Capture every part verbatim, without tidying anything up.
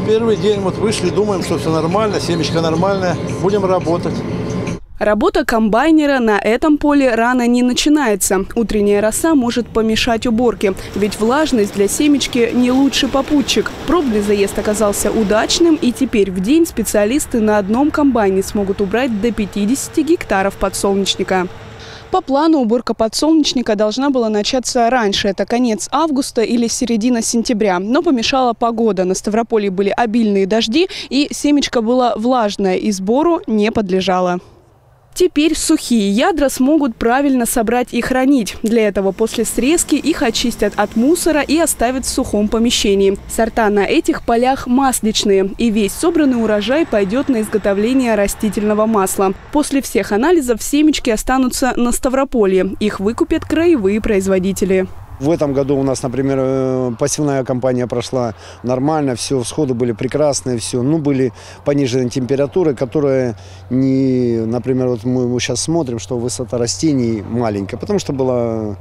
Первый день вот вышли, думаем, что все нормально, семечко нормальная, будем работать. Работа комбайнера на этом поле рано не начинается. Утренняя роса может помешать уборке, ведь влажность для семечки не лучший попутчик. Пробный заезд оказался удачным, и теперь в день специалисты на одном комбайне смогут убрать до пятидесяти гектаров подсолнечника. По плану уборка подсолнечника должна была начаться раньше, это конец августа или середина сентября. Но помешала погода. На Ставрополье были обильные дожди, и семечко было влажное и сбору не подлежало. Теперь сухие ядра смогут правильно собрать и хранить. Для этого после срезки их очистят от мусора и оставят в сухом помещении. Сорта на этих полях масличные, и весь собранный урожай пойдет на изготовление растительного масла. После всех анализов семечки останутся на Ставрополье. Их выкупят краевые производители. В этом году у нас, например, посевная кампания прошла нормально, все, всходы были прекрасные, все. Ну, были пониженные температуры, которые не, например, вот мы, мы сейчас смотрим, что высота растений маленькая, потому что была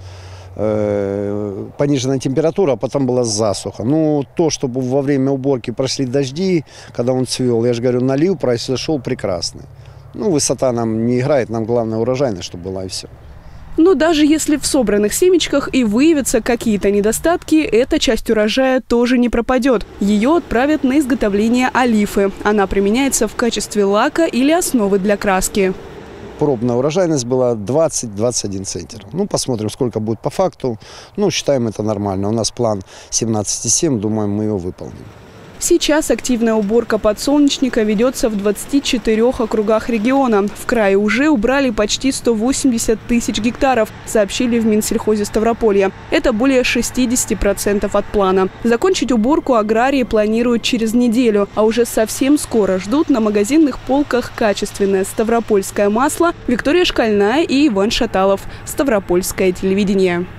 э, пониженная температура, а потом была засуха. Ну, то, чтобы во время уборки прошли дожди, когда он цвел, я же говорю, налив произошел прекрасный. Ну, высота нам не играет, нам главное урожайность, чтобы была, и все. Но даже если в собранных семечках и выявятся какие-то недостатки, эта часть урожая тоже не пропадет. Ее отправят на изготовление олифы. Она применяется в качестве лака или основы для краски. Пробная урожайность была двадцать — двадцать один центнер. Ну, посмотрим, сколько будет по факту. Ну, считаем это нормально. У нас план семнадцать и семь, думаем, мы его выполним. Сейчас активная уборка подсолнечника ведется в двадцати четырёх округах региона. В крае уже убрали почти сто восемьдесят тысяч гектаров, сообщили в Минсельхозе Ставрополья. Это более шестидесяти процентов от плана. Закончить уборку аграрии планируют через неделю, а уже совсем скоро ждут на магазинных полках качественное ставропольское масло. Виктория Шкальная и Иван Шаталов. Ставропольское телевидение.